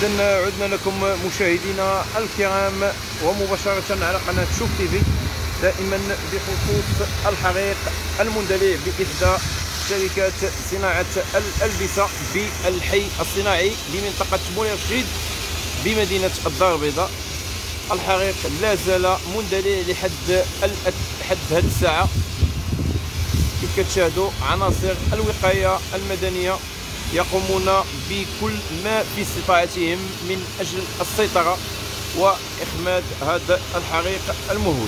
إذن عدنا لكم مشاهدينا الكرام ومباشرة على قناة شوف تيفي، دائما بخصوص الحريق المندلع بإحدى شركات صناعة الألبسة بالحي الصناعي بمنطقة مولاي رشيد بمدينة الدار البيضاء. الحريق لا زال مندلع لحد هذه الساعة. كيف كتشاهدوا عناصر الوقاية المدنية يقومون بكل ما في استطاعتهم من أجل السيطرة وإخماد هذا الحريق المهول.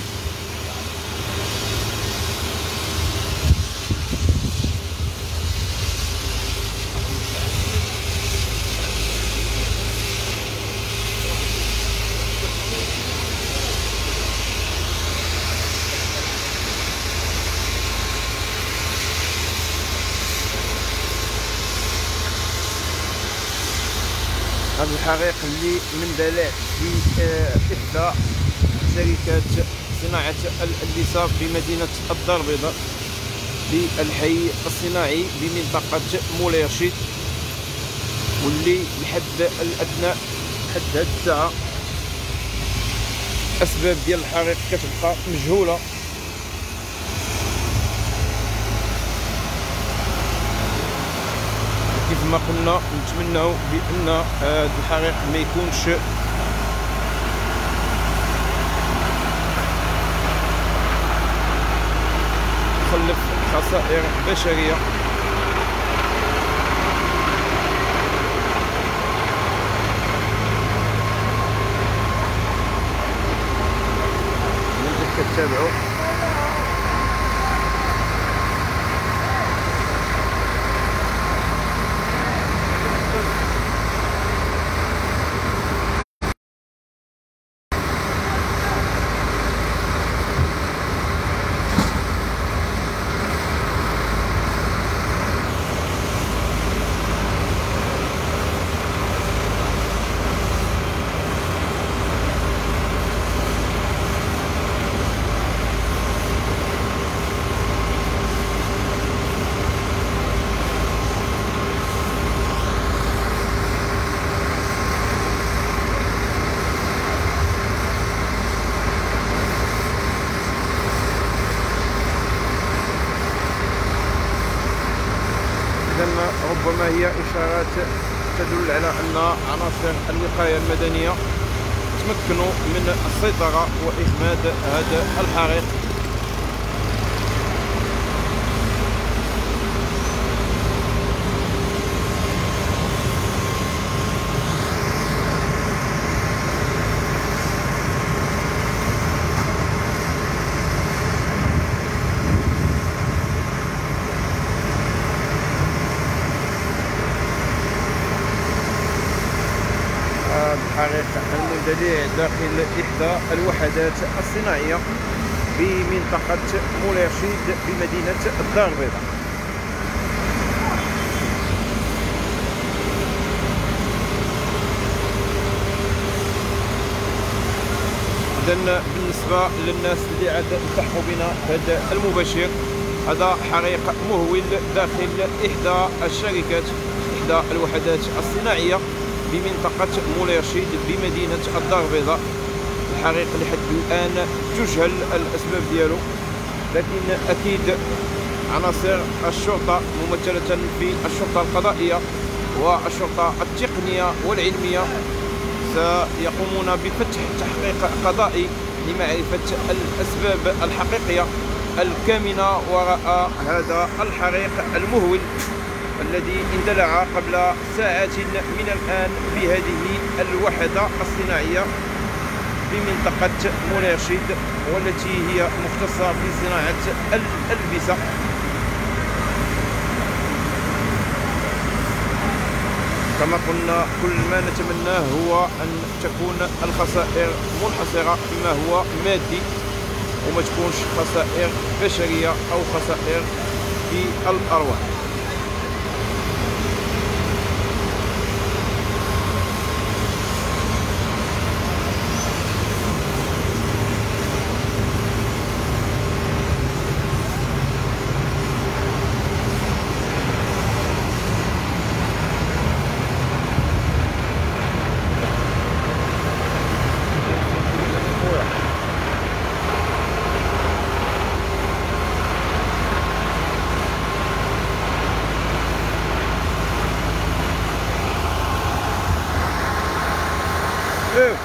هذا الحريق اللي مندلع في إحدى شركات صناعة الألبسة بمدينة الدار البيضاء بالحي الصناعي بمنطقة مولاي رشيد، واللي لحد الأدنى حد هذه الساعة أسباب ديال الحريق كتبقى مجهولة. كيف ما قلنا نتمنوا بأن هذا الحريق ما يكونش يخلف خسائر بشرية. يمكن تتابعوا ربما هي إشارات تدل على أن عناصر الوقاية المدنية تمكنوا من السيطرة وإخماد هذا الحريق. الحريق المندلع داخل إحدى الوحدات الصناعية بمنطقة مولاي رشيد بمدينة الدار البيضاء. إذن بالنسبة للناس اللي عاد التحقوا بنا هذا المباشر، هذا حريق مهول داخل إحدى الشركات، إحدى الوحدات الصناعية بمنطقة مولاي رشيد بمدينة الدار البيضاء. الحريق لحد الآن تجهل الأسباب ديالو، لكن أكيد عناصر الشرطة ممثلة في الشرطة القضائية والشرطة التقنية والعلمية سيقومون بفتح تحقيق قضائي لمعرفة الأسباب الحقيقية الكامنة وراء هذا الحريق المهول الذي اندلع قبل ساعات من الآن بهذه الوحدة الصناعية بمنطقة مولاي رشيد، والتي هي مختصة في صناعة الألبسة. كما قلنا كل ما نتمناه هو أن تكون الخسائر منحصرة فيما هو مادي، وما تكونش خسائر بشرية أو خسائر في الأرواح. إيه.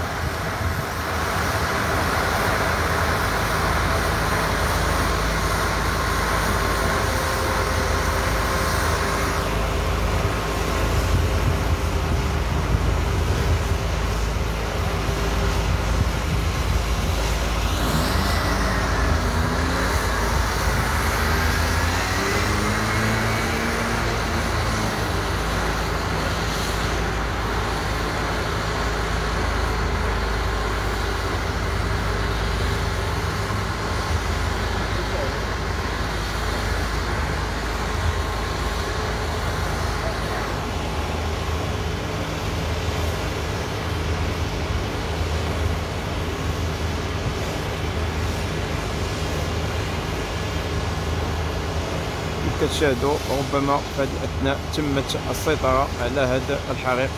كتشاهدوا ربما في هذه الأثناء تمت السيطرة على هذا الحريق.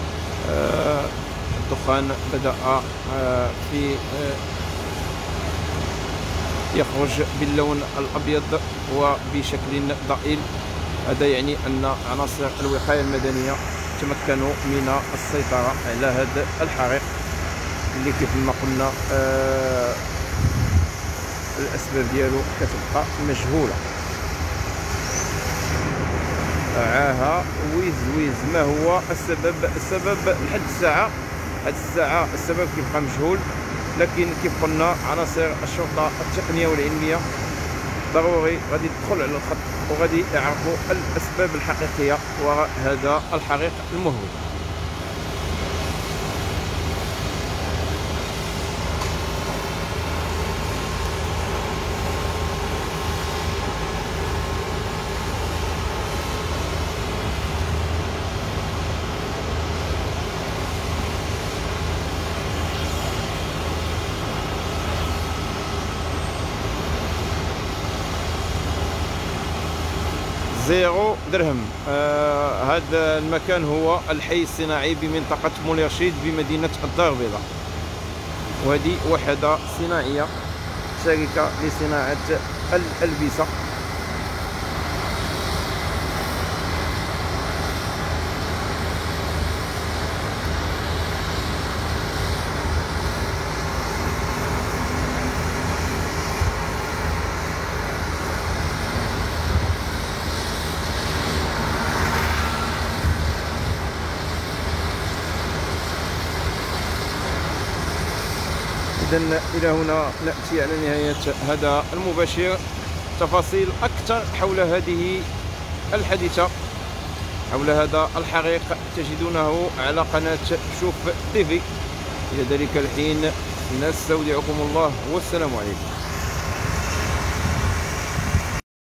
الدخان بدأ في يخرج باللون الأبيض وبشكل ضئيل. هذا يعني أن عناصر الوقاية المدنية تمكنوا من السيطرة على هذا الحريق اللي كيف ما قلنا الأسباب ديالو كتبقى مجهولة. عاها ويز ما هو السبب لحد الساعة. هاد الساعة السبب كيبقى مجهول، لكن كيف قلنا عناصر الشرطة التقنية والعلمية ضروري غادي تدخل على الخط وغادي يعرفوا الأسباب الحقيقية وراء هذا الحريق المهول. زيرو درهم. هذا المكان هو الحي الصناعي بمنطقة مولاي رشيد بمدينة الدار البيضاء، وهذه وحدة صناعية شركة لصناعة الألبسة. إذن إلى هنا نأتي على نهاية هذا المباشر. تفاصيل أكثر حول هذه الحادثة، حول هذا الحريق، تجدونه على قناة شوف تيفي. إلى ذلك الحين نستودعكم الله والسلام عليكم.